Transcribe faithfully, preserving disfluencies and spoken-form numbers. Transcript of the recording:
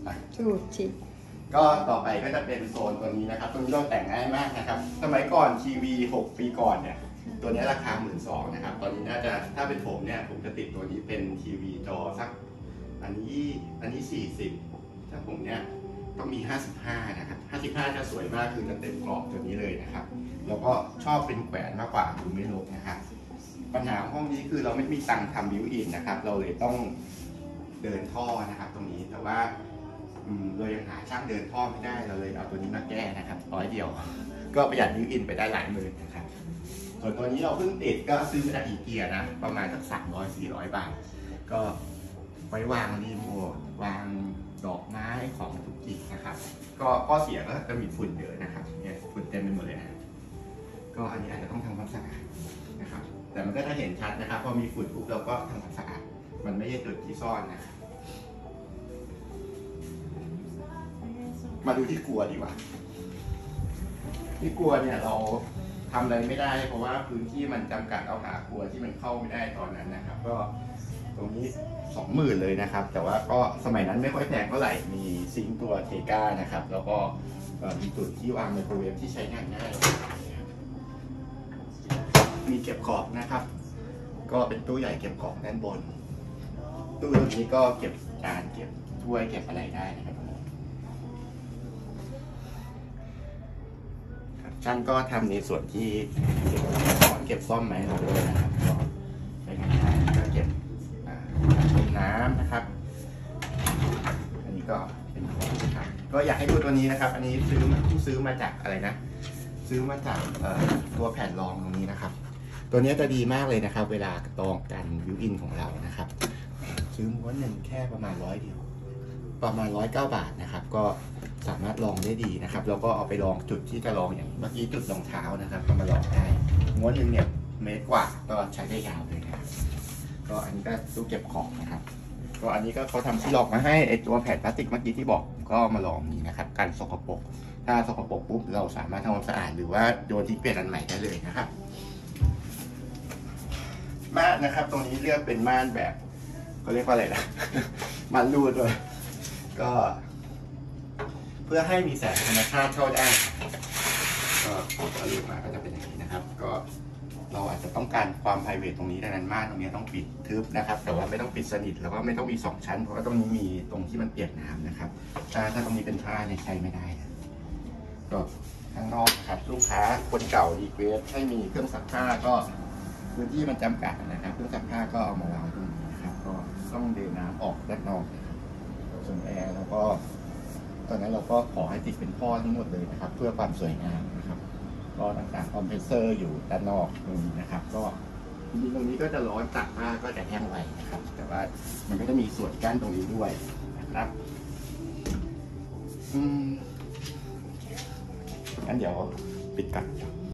ถูกจิก็ต่อไปก็จะเป็นโซนตัวนี้นะครับตัวนี้เราแต่งง่ายมากนะครับสมัยก่อนทีวีหกปีก่อนเนี่ยตัวนี้ราคาหมื่นสองนะครับตอนนี้น่าจะถ้าเป็นผมเนี่ยผมจะติดตัวนี้เป็นทีวีจอสักอันนี้อันนี้สี่สิบถ้าผมเนี่ยต้องมีห้าสิบห้านะครับห้าสิบห้าจะสวยมากคือจะเต็มกรอบตัวนี้เลยนะครับแล้วก็ชอบเป็นแขวนมากกว่าดูไม่รกนะครับปัญหาของห้องนี้คือเราไม่มีตังค์ทำบิวอินนะครับเราเลยต้องเดินท่อนะครับตรงนี้แต่ว่าเรายังหาช่างเดินท่อไม่ได้เราเลยเอาตัวนี้มาแก้นะครับร้อยเดียวก็ประหยัดบิวอินไปได้หลายหมื่นนะครับส่วนตัวนี้เราเพิ่งติดก็ซื้อมาจากอีเกียนะประมาณสักสามร้อยสี่ร้อยบาทก็ไว้วางรีโมทวางดอกไม้ของทุกทีนะครับก็ข้อเสียก็จะมีฝุ่นเยอะนะครับเนี่ยฝุ่นเต็มไปหมดเลยนะก็อันนี้อาจจะต้องทำความสะอาดนะครับแต่มันก็จะเห็นชัดนะครับพอมีฝุ่นปุ๊บเราก็ทำความสะอาดมันไม่ใช่จุดที่ซ่อนนะมาดูที่ครัวดีกว่าที่ครัวเนี่ยเราทำอะไรไม่ได้เพราะว่าพื้นที่มันจำกัดเอาหาครัวที่มันเข้าไม่ได้ตอนนั้นนะครับก็ตรงนี้สองหมื่นเลยนะครับแต่ว่าก็สมัยนั้นไม่ค่อยแพงเท่าไหร่มีซิงค์ตัวเทก้านะครับแล้วก็มีจุดที่วางไมโครเวฟที่ใช้งานง่ายมีเก็บของนะครับก็เป็นตู้ใหญ่เก็บของด้านบนตู้ตรงนี้ก็เก็บจานเก็บถ้วยเก็บอะไรได้นะครับช่างก็ทำในส่วนที่เก็บของเก็บซ่อมไหมเราด้วยนะครับก็ใช้งานได้ก็เก็บน้ำนะครับอันนี้ก็เป็นของครับก็อยากให้ดูตัวนี้นะครับอันนี้ซื้อมาซื้อมาจากอะไรนะซื้อมาจากตัวแผ่นรองตรงนี้นะครับตัวนี้จะดีมากเลยนะครับเวลากรองกันบิวอินของเรานะครับซื้อม้วนหนึ่งแค่ประมาณร้อยเดียวประมาณร้อยเก้าบาทนะครับก็สามารถลองได้ดีนะครับแล้วก็เอาไปลองจุดที่จะลองอย่างเมื่อกี้จุดรองเท้านะครับก็มาลองได้ม้วนหนึ่งเนี่ยเมตรกว่าก็ใช้ได้ยาวเลยนะครับก็อันนี้ก็ตู้เก็บของนะครับก็อันนี้ก็เขาทำที่ลอกมาให้ไอตัวแผ่นพลาสติกเมื่อกี้ที่บอกก็มาลองนี้นะครับกันสกปรกถ้าสกปรกปุ๊บเราสามารถทำความสะอาดหรือว่าโยนทิ้งเปลี่ยนอันใหม่ได้เลยนะครับม่านนะครับตรงนี้เลือกเป็นม่านแบบเขาเรียกว่าอะไรนะม่านรูดด้วยก็เพื่อให้มีแสงธรรมชาติเข้าได้ก็กดลูกมาก็จะเป็นอย่างนี้นะครับก็เราอาจจะต้องการความ ไพรเวท ตรงนี้ดังนั้นม่านตรงนี้ต้องปิดทึบนะครับแต่ว่าไม่ต้องปิดสนิทแล้วก็ไม่ต้องมีสองชั้นเพราะว่าตรงนี้มีตรงที่มันเปียกน้ำนะครับถ้าถ้าตรงนี้เป็นผ้าเนี่ยใช้ไม่ได้นะก็ข้างนอกนะครับลูกค้าคนเก่ารีเควสให้มีเครื่องซักผ้าก็พื้นที่มันจำกัดนะครับเครื่องซักผ้าก็เอามาวางตรงนี้นะครับก็ต้องเดินน้ำออกด้านนอกนะครับส่วนแอร์แล้วก็ตอนนั้นเราก็ขอให้ติดเป็นท่อทั้งหมดเลยนะครับเพื่อความสวยงามนะครับก็ต่างๆคอมเพรสเซอร์อยู่ด้านนอกตรงนี้นะครับก็จริงๆตรงนี้ก็จะร้อนจัดมากก็จะแห้งไวนะครับแต่ว่ามันก็จะมีส่วนกั้นตรงนี้ด้วยนะครับอืมงั้นเดี๋ยวปิดกัน